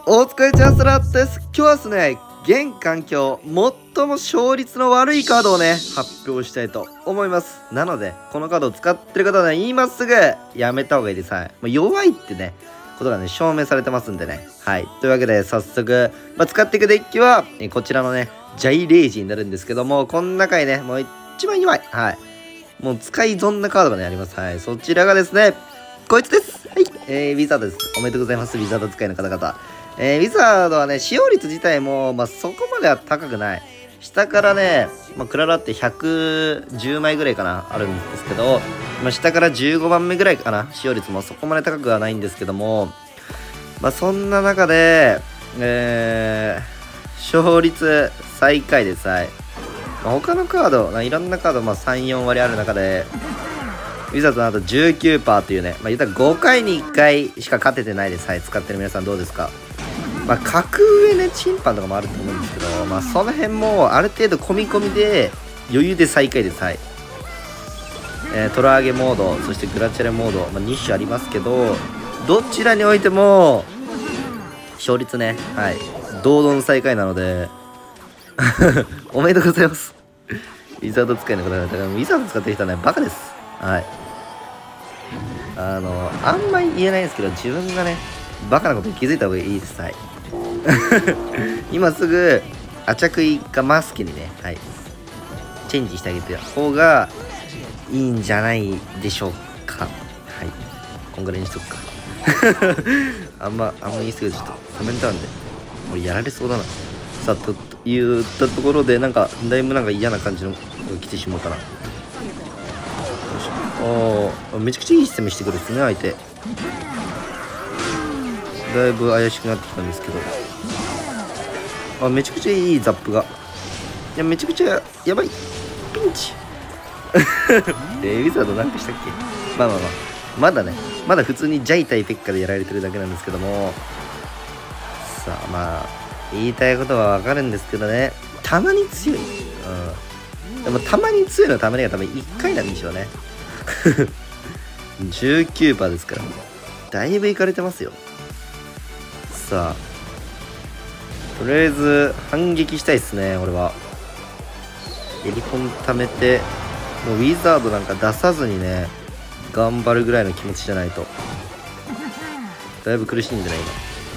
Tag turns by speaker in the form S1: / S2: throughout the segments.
S1: お疲れチャンスラーです。今日はですね、現環境最も勝率の悪いカードをね、発表したいと思います。なので、このカードを使ってる方はね、今すぐやめた方がいいです。はい。弱いってね、ことがね、証明されてますんでね。はい。というわけで、早速、使っていくデッキは、こちらのね、ジャイレージになるんですけども、この中にね、もう一番弱い。はい。もう使い損なカードがね、あります。はい。そちらがですね、こいつです。はい。ウィザードです。おめでとうございます。ウィザード使いの方々。ウィザードはね、使用率自体も、そこまでは高くない。下からね、クララって110枚ぐらいかな、あるんですけど、下から15番目ぐらいかな、使用率もそこまで高くはないんですけども、そんな中で、勝率最下位でさえ、他のカード、いろんなカード、3、4割ある中で、ウィザードのあと 19% というね、言ったら5回に1回しか勝ててないです。はい、使ってる皆さんどうですか？格上ね、審判とかもあると思うんですけど、その辺もある程度込み込みで余裕で最下位です。はい。トラ上げモード、そしてグラチャレモード、2種ありますけど、どちらにおいても、勝率ね、はい、堂々の最下位なので、おめでとうございます。ウィザード使いの方々、ウィザード使ってる人はね、バカです。はい。あんまり言えないんですけど、自分がね、バカなことに気づいた方がいいです。はい。今すぐ、アチャクイかマスケにね、はい、チェンジしてあげた方がいいんじゃないでしょうか。はい。こんぐらいにしとくか。あんま言い過ぎるとちょっとコメントあるんで、もうやられそうだな。さあ、と言ったところで、だいぶ嫌な感じのが来てしまうかな。めちゃくちゃいいシステムしてくるですね、相手。だいぶ怪しくなってきたんですけど、めちゃくちゃいいザップが。いや、めちゃくちゃやばい。ピンチ。ウィザードなんかしたっけ？まだね、まだ普通にジャイ対ペッカでやられてるだけなんですけども、さあ、言いたいことはわかるんですけどね、たまに強い。でもたまに強いのたまにが多分1回なんでしょうね。19% ですから、だいぶいかれてますよ。さあ、とりあえず反撃したいですね。俺はエリコン貯めて、もうウィザードなんか出さずにね、頑張るぐらいの気持ちじゃないと。だいぶ苦しいんじゃない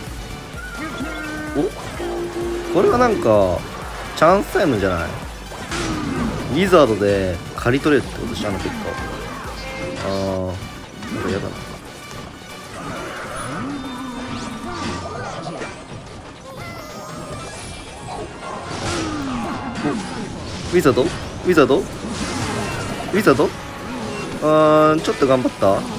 S1: 今。これはなんかチャンスタイムじゃない？ウィザードで刈り取れるってことしたの結果。なんか嫌だな。ウィザードちょっと頑張ったかな。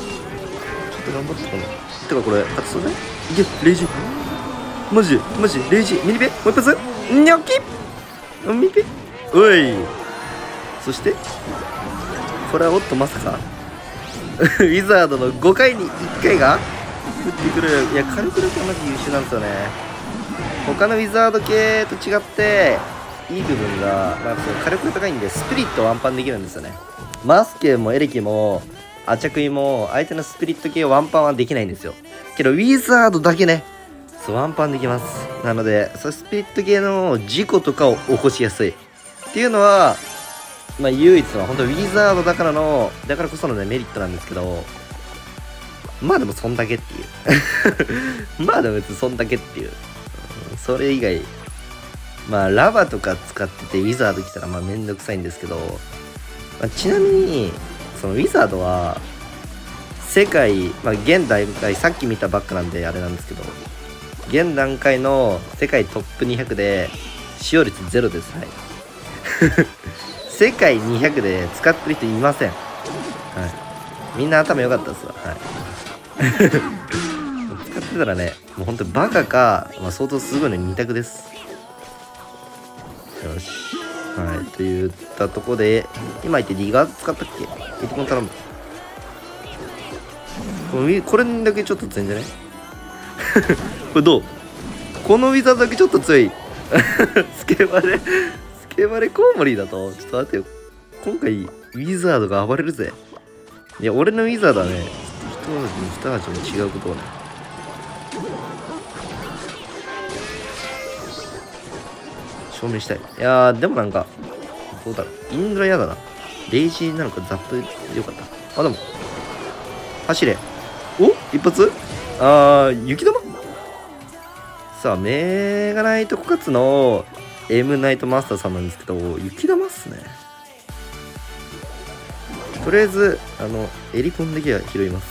S1: てかこれ勝つね。いけ、レイジマジレイジミニペもう一発ニョキミニペおい。そしてこれはまさかウィザードの5回に1回が降ってくる。いや、火力だけはマジ優秀なんですよね。他のウィザード系と違っていい部分が、火力が高いんでスピリットワンパンできるんですよね。マスケもエレキもアチャクイも相手のスピリット系をワンパンはできないんですよ。けどウィザードだけね、ワンパンできます。なのでスピリット系の事故とかを起こしやすいっていうのは、唯一の本当ウィザードだからこそのねメリットなんですけど、でもそんだけっていうでも別にそんだけっていう、それ以外ラバとか使っててウィザード来たらめんどくさいんですけど、ちなみにそのウィザードは世界、現段階さっき見たばっかなんであれなんですけど、現段階の世界トップ200で使用率0です。はい。世界200で使ってる人いません。はい。みんな頭良かったっすわ。はい。使ってたらね、もう本当にバカか、相当すごいの2択です。よし。はい。といったとこで、今言ってリガー使ったっけ？エリコン頼む。これだけちょっと強いんじゃない？これどう？このウィザードだけちょっと強い。スケバレコウモリだと、ちょっと待ってよ。今回ウィザードが暴れるぜ。いや、俺のウィザードはね、一味も違うことをね。 証明したい。いやー、でもなんか、どうだろう。インドラ嫌だな。レイジーなのかザップでよかった。あ、でも、走れ。お一発雪玉さあ、メガナイトコカツの M ナイトマスターさんなんですけど、雪玉っすね。とりあえず、エリポンだけは拾います。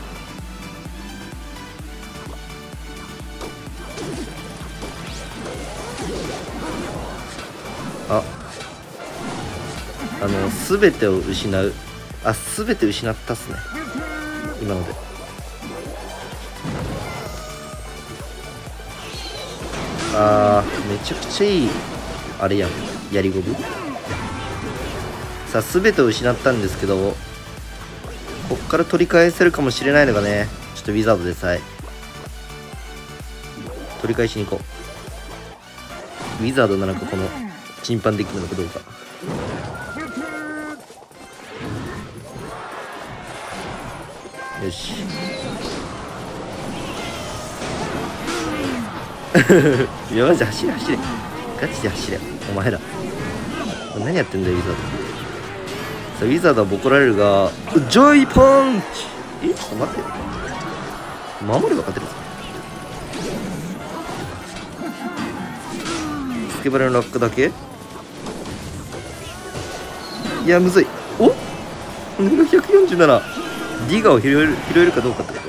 S1: すべてを失う。すべて失ったっすね。今ので。めちゃくちゃいい、あれやん。やりゴブ。さあ、すべてを失ったんですけど、こっから取り返せるかもしれないのがね、ちょっとウィザードでさえ。取り返しに行こう。ウィザードなのか、この、チンパンデッキなのかどうか。よし。いや、マジで走れ走れ。ガチで走れ。お前ら。何やってんだよ、ウィザード。さあ、ウィザードはボコられるが、ジョイパンチ。ちょっと待って。守れば勝てるぞ。スケバレの落下だけ。いや、むずい。お147。ディガを拾えるかどうかってこと。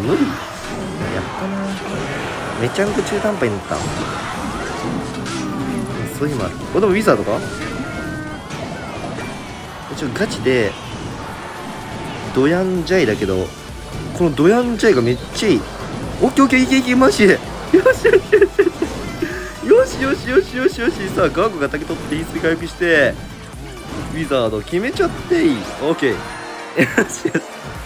S1: 無理。やったな。めちゃんこ中途半端になった。そういうのもある。でもウィザードかガチでドヤンジャイだけど、このドヤンジャイがめっちゃいい。オッケーオッケー、いけいけ、マジで。よしよしよしよしよしよしよしよし。さあ、ガーゴが竹取ってイースピ回復してウィザード決めちゃっていい。オッケー。よしよし。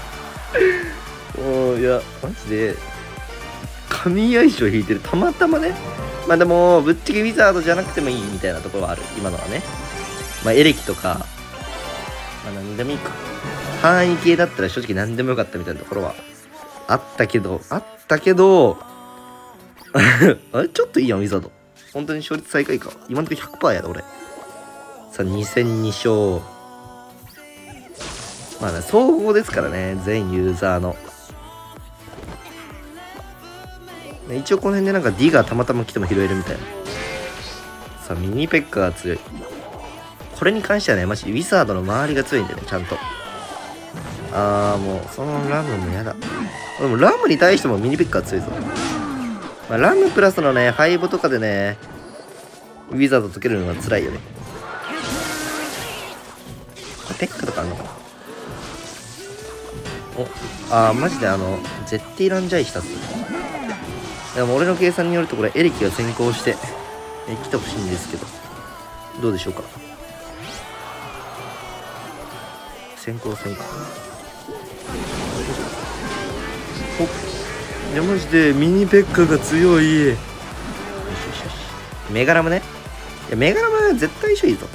S1: いや、マジで神相性引いてる。たまたまね。まあでもぶっちゃけウィザードじゃなくてもいいみたいなところはある、今のはね。まあエレキとか、何でもいいか。範囲系だったら正直何でもよかったみたいなところはあったけどあれちょっといいやん、ウィザード。本当に勝率最下位か。今のところ 100% やだ俺。さあ、2戦2勝。まあね、総合ですからね、全ユーザーの。一応この辺でなんか D がたまたま来ても拾えるみたいな。さあ、ミニペッカーが強い。これに関してはね、マジウィザードの周りが強いんだよね、ちゃんと。もう、そのラムもやだ。でもラムに対してもミニペッカー強いぞ。まあ、ラムプラスのね、ファイボとかでね、ウィザード解けるのが辛いよね。ペッカとかあんのかな。マジで絶対ランジャイしたっす。でも俺の計算によるとこれエレキが先行して来てほしいんですけど、どうでしょうか。先行。いやマジでミニペッカが強い。よし。メガラムね。いやメガラムは絶対一緒いいぞ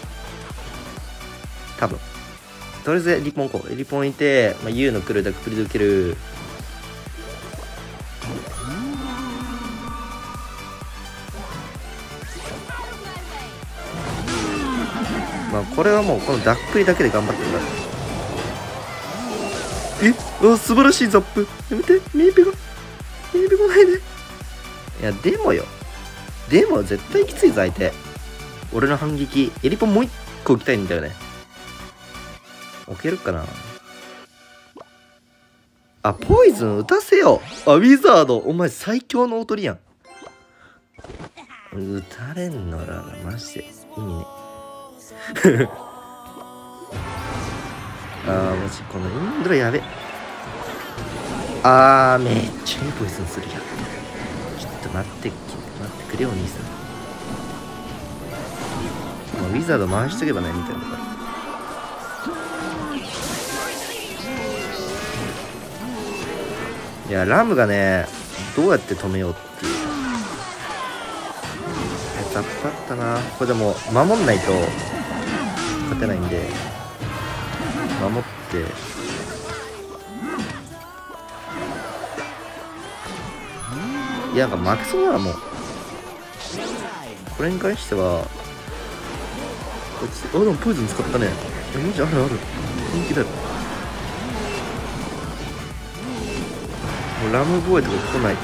S1: 多分。とりあえずエリポンこう。エリポンいて、U の来るだけ振り抜ける。これはもうこのダックリだけで頑張ってください。素晴らしいザップ。やめて、ミニペ来ないで。いやでも絶対きついぞ相手。俺の反撃エリポンもう一個置きたいんだよね。置けるかな。ポイズン打たせよう。ウィザードお前最強のおとりやん。打たれんのらマジで意味ね。マジこのインドラやべ。めっちゃいいポイズンするやん。ちょっと待ってくれよお兄さん。ウィザード回しとけばねみたいな。いやラムがねどうやって止めようっていう。ザップあったな。これでも守んないと勝てないんで守って。 や、なんか負けそうならもう。これに関しては、でもポイズン使ったね。マジあるある。本気だよ。もうラムボーイとか来ない。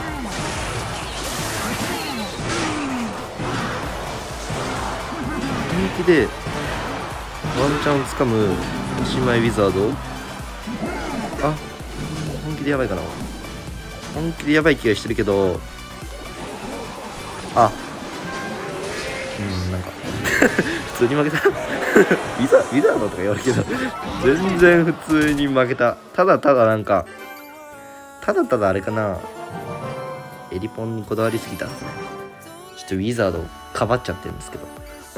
S1: 本気でワンチャンつかむおしまいウィザード。あ、本気でやばいかな。本気でやばい気がしてるけど、あ、なんか普通に負けたウィザードとか言われるけど全然普通に負けた。ただただなんかただただあれかな、エリポンにこだわりすぎたんですね。ちょっとウィザードをかばっちゃってるんですけど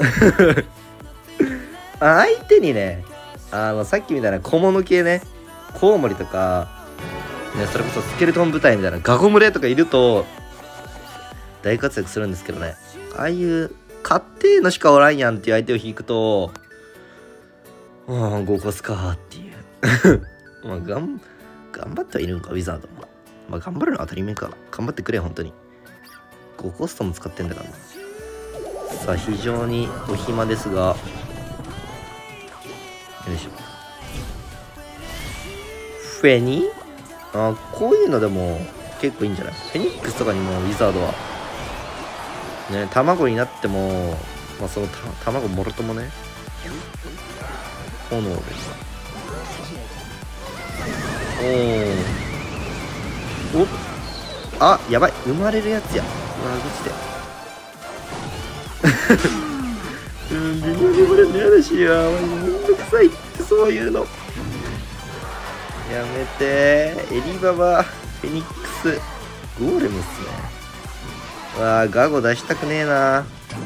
S1: 相手にね、さっきみたいな小物系ね、コウモリとか、ね、それこそスケルトン部隊みたいなガゴ群れとかいると大活躍するんですけどね、ああいう勝手のしかおらんやんっていう相手を引くと、5コスかーっていうまあ頑張ってはいるんか、ウィザードも。まあ頑張るのは当たり前か。頑張ってくれ、本当に。5コストも使ってんだからな。さあ、非常にお暇ですが、よいしょ。フェニこういうのでも結構いいんじゃない？フェニックスとかにもウィザードはね、卵になっても、まあその卵もろともね、炎で、あ、やばい、生まれるやつや。微妙に生まれるのやだしや、めんどくさいってそういうの。やめてエリババ、フェニックス、ゴーレムっすね。ガゴ出したくねえな。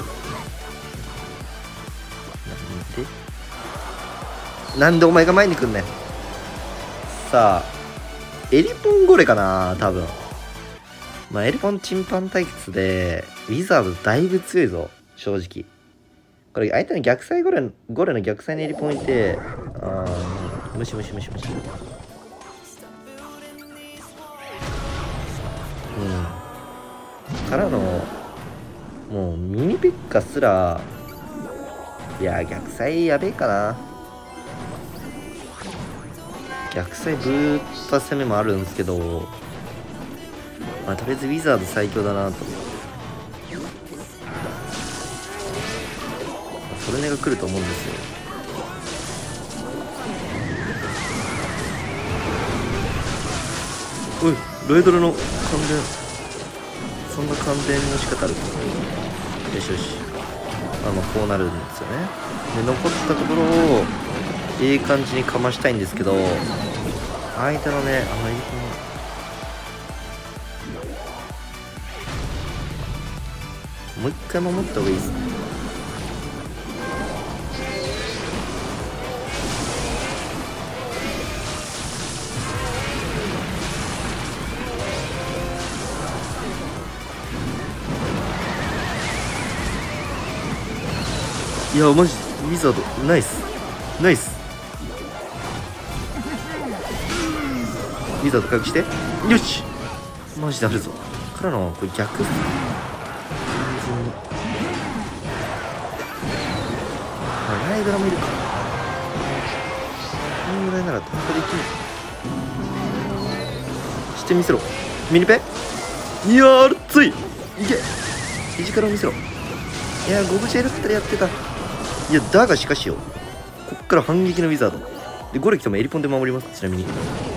S1: なんでお前が前に来んねん。さあ、エリポンゴレかな多分。まあエリポンチンパン対決でウィザードだいぶ強いぞ、正直。これ相手の逆サイゴレの逆サイにエリポンいて、無視。からのもうミニペッカすら、いや逆サイやべえかな。逆サイブーった攻めもあるんですけど、まあとりあえずウィザード最強だなと。ソルネが来ると思うんですよ。おい、ロイドルの感電、そんな感電の仕方ある。よしよし。まあこうなるんですよね。で残ったところをいい感じにかましたいんですけど、相手のね、もう一回守った方がいいですね。いやマジウィザードナイスウィザード回復して、よし、マジであるぞ。からのこれ逆完全にライドラもいるか。このぐらいなら単価できる。してみせろミニペ。いやー熱い、いけ、フィジカルを見せろ。いやゴブシェルだったらやってた。いやだがしかしよ、こっから反撃のウィザードでゴレ来てもエリポンで守ります。ちなみに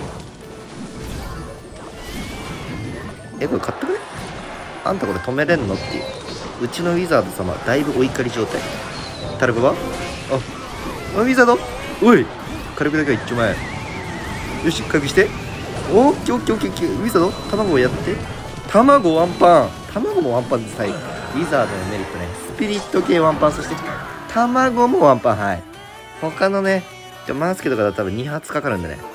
S1: これ買ってくれ。あんたこれ止めれんのっていう。うちのウィザード様だいぶお怒り状態。タルブはウィザード、おい火力だけは一丁前。よし回復して、オッケーウィザード卵をやって、卵ワンパン、卵もワンパンで最後。ウィザードのメリットね、スピリット系ワンパン、そして卵もワンパン。はい、他のねマースケとかだと多分2発かかるんでね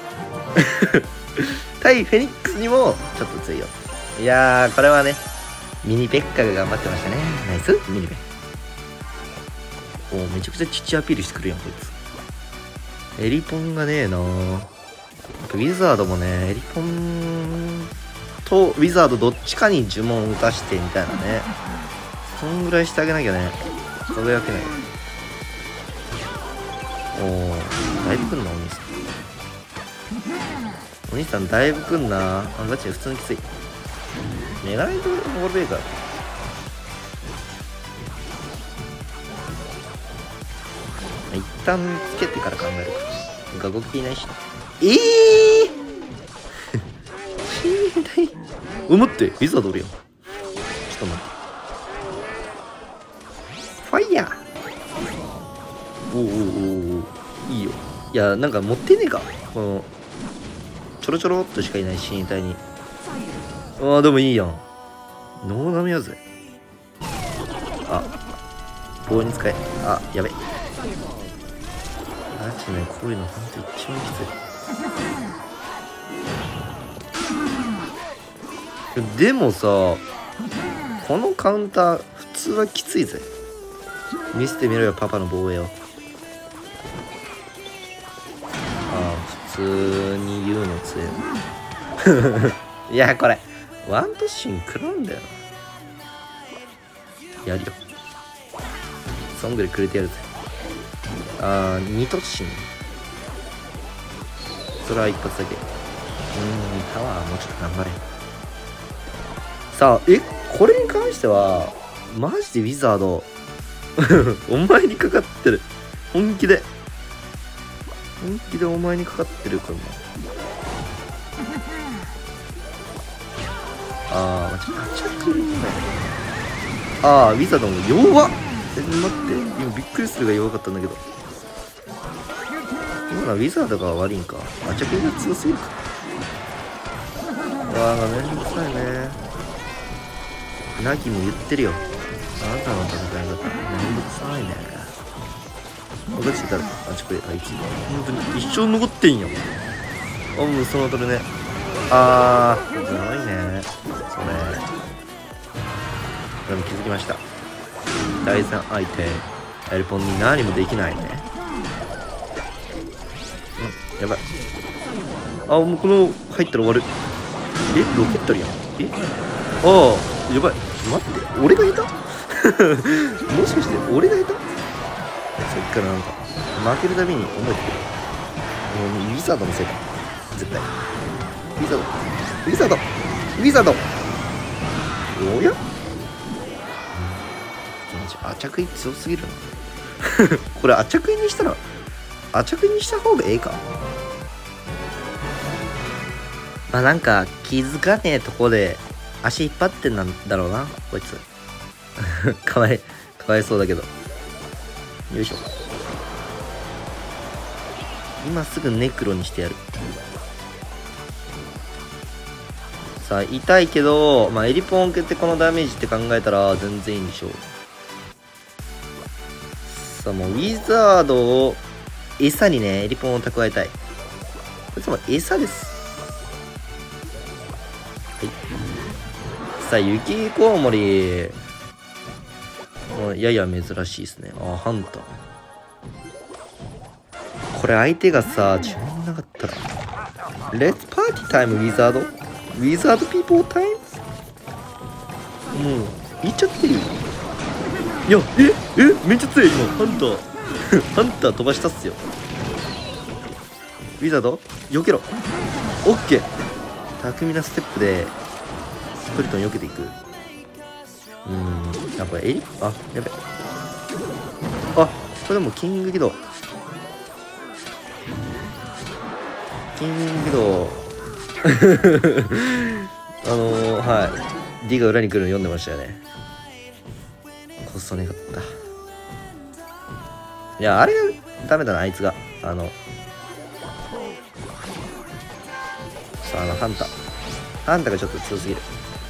S1: 対フェニックスにもちょっと強いよ。いやーこれはねミニペッカが頑張ってましたね。ナイスミニペ。めちゃくちゃ父アピールしてくるやんこいつ。エリポンがねえなー。ウィザードもねエリポンとウィザードどっちかに呪文打たしてみたいなね。そんぐらいしてあげなきゃね。輝けない。おお、だいぶくんなお兄さん。お兄さんだいぶくんな。ガチで普通にきつい。メガネとモールベーカー。一旦つけてから考えるか。ガゴキいないし。死んだい。待って、ウィザードおるやん。ちょっと待って。ファイヤー。おいいよ。いや、なんか持ってねえか。この、ちょろちょろっとしかいない死に体に。でもいいやん。ノーダメやぜ。棒に使え。やべ。マジね、こういうのほんと一番きつい。でもさ、このカウンター、普通はきついぜ。見せてみろよ、パパの防衛を。普通に言うの強い。いや、これ、ワン突進食らうんだよな。やるよ。そんぐらいくれてやるぜ。2突進。それは一発だけ。タワーもうちょっと頑張れ。さあ、これに関しては、マジでウィザード、お前にかかってる。本気でお前にかかってるからな。間違ってるんだよ。ウィザードも弱っ。待って、今びっくりするが弱かったんだけど。今のはウィザードが悪いんか。着が強すぎるか。めんどくさいね。ナギも言ってるよ。あなたの戦い方、めんどくさいね。分かってたら、これ、あいつ、本当に一生残ってんよ。もうその当たるね。すごいね。それ。でも気づきました。第3相手、エルポンに何もできないね。やばい。もうこの、入ったら終わる。ロケットリやん。やばい。待って、俺がいたもしかして俺がいた。さっきからなんか負けるたびに思えてくる。もうウィザードのせいだ絶対。ウィザードおやアチャクイ強すぎるなこれアチャクイにした方がええか。なんか気づかねえとこで足引っ張ってんなんだろうなこいつかわいそうだけど。よいしょ。今すぐネクロにしてやる。さあ痛いけど、エリポンを受けてこのダメージって考えたら全然いいんでしょう。さあもうウィザードを餌にねエリポンを蓄えたい。こいつも餌です。さあ雪コウモリやや珍しいですね。ハンター。これ相手がさ自分になかったらレッツパーティータイムウィザードピーポータイム。もう言っちゃっていい。いやめっちゃ強い今ハンターハンター飛ばしたっすよ。ウィザード避けろ。オッケー。巧みなステップでプリトン避けていく。これやべ。これでもキング起動。D が裏に来るの読んでましたよね。こっそねかった。いやあれがダメだなあいつが。ハンタがちょっと強すぎる。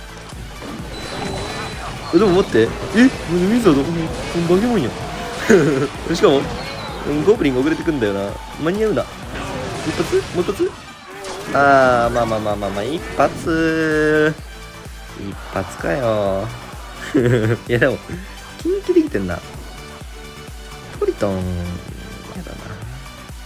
S1: でも待って、ウィザードバケモンやしかもゴブリンが遅れてくんだよな。間に合うな。もう一発一発かよいやでもキンキできてんな。トリトンやだな。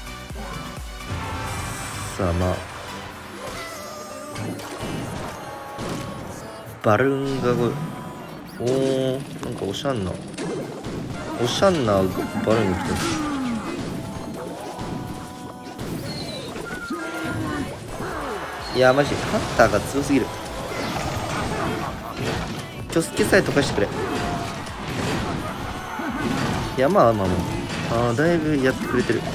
S1: さあバルーンがおー、なんかおしゃんなバルーンが来てる。いやマジハンターが強すぎる。キョスケさえ溶かしてくれ。いやまあだいぶやってくれてる。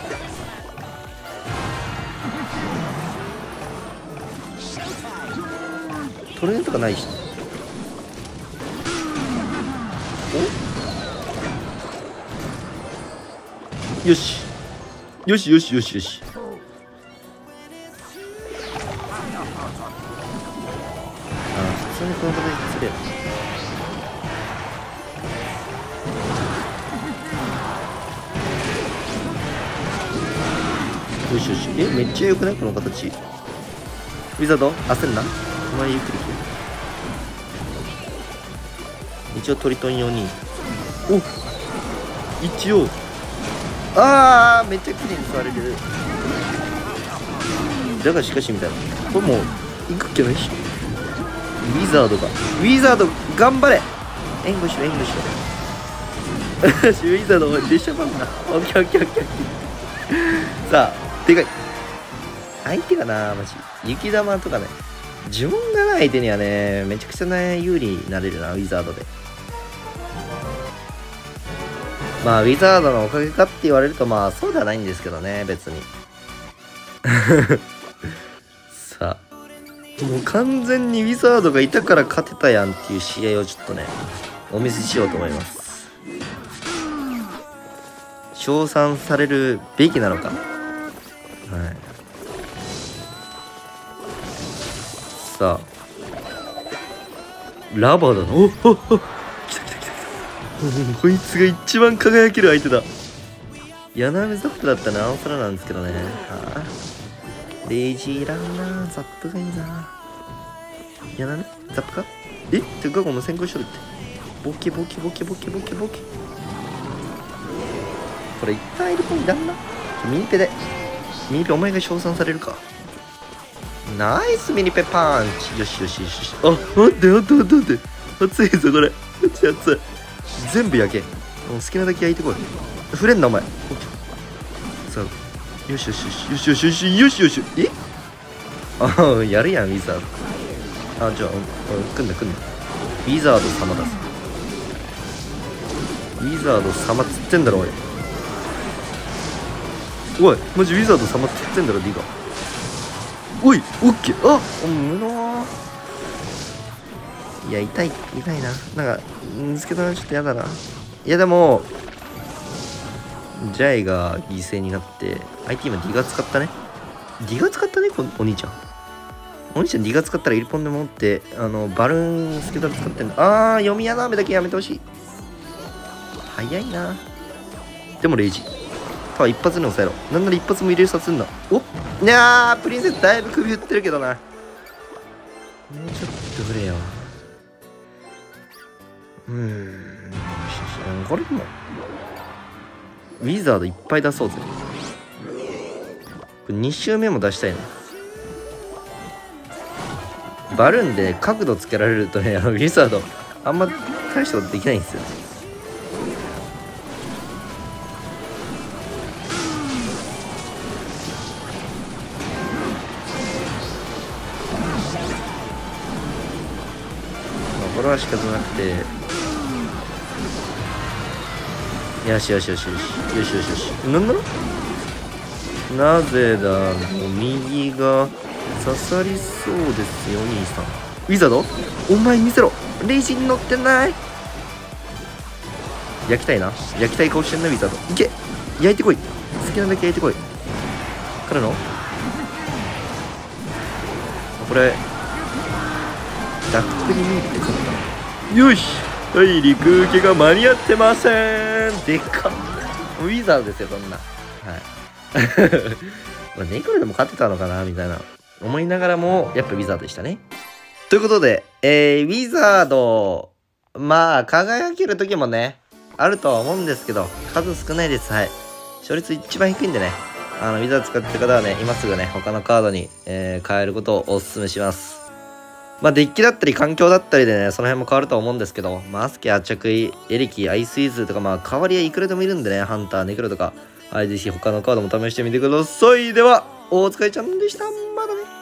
S1: トレーンとかないし。およしよしよしよしよし。普通にこの形で釣れる。よしよし。めっちゃ良くないこの形。ウィザード焦んな。お前ゆっくり来て。一応トリトン用に一応めっちゃ綺麗に座れる。だがしかしみたいな。これもう行くっけないし。ウィザード頑張れ。援護しろウィザード出しゃばんな。オッケーさあでかい相手がな。マジ雪玉とかね、呪文がない相手にはねめちゃくちゃね有利になれるなウィザードで。まあウィザードのおかげかって言われるとまあそうではないんですけどね別にさあもう完全にウィザードがいたから勝てたやんっていう試合をちょっとねお見せしようと思います。称賛されるべきなのか。さあラバーだな。来たこいつが一番輝ける相手だ。ヤナメザップだったらなおさらなんですけどね。レイジーランナーザップがいいな。ヤナメザップか。てかこの先行しとるって。ボケこれ一旦いる子いらんな。ミニペお前が称賛されるか。ナイスミニペパンチ。よし。待って熱いぞこれ。熱い全部焼け。もう好きなだけ焼いてこい。触れんなお前。さあよしやるやんウィザード。じゃあ来んなウィザード様だぞ。ウィザード様っつってんだろおいマジウィザード様っつってんだろディガ。おいオッケー。無能。いや痛いな。なんか見つけたらちょっとやだな。いやでもジャイが犠牲になって相手今ディガ使ったねお兄ちゃんディガ使ったらイルポンで持ってバルーンスケダル使ってんだ。読みやなめだけやめてほしい。早いな。でもレイジタワー一発で抑えろ。なんなら一発も入れさせんな。プリンセスだいぶ首振ってるけどな。もうちょっとくれよ。これでもウィザードいっぱい出そうぜ。これ2周目も出したいね。バルーンで角度つけられるとねウィザードあんま大したことできないんですよ。これは仕方なくてよしなんだろなぜだろう。右が刺さりそうですよお兄さん。ウィザードお前見せろ。レイジに乗ってない。焼きたい顔してんなウィザード。いけ焼いてこい。好きなだけ焼いてこい。からのこれダックリミーって勝った。よし陸受けが間に合ってません。でかっウィザードですよこんな。ネクロでも勝ってたのかなみたいな思いながらもやっぱウィザードでしたね。ということでウィザードまあ輝ける時もねあるとは思うんですけど数少ないです。勝率一番低いんでねウィザード使ってる方はね今すぐね他のカードに、変えることをお勧めします。 まあデッキだったり環境だったりでね、その辺も変わると思うんですけど、まあアスケ、アチャクイ、エレキ、アイスイズとか、まあ代わりはいくらでもいるんでね、ハンター、ネクロとか、はい、ぜひ他のカードも試してみてください。では、お疲れちゃんでした。まだね。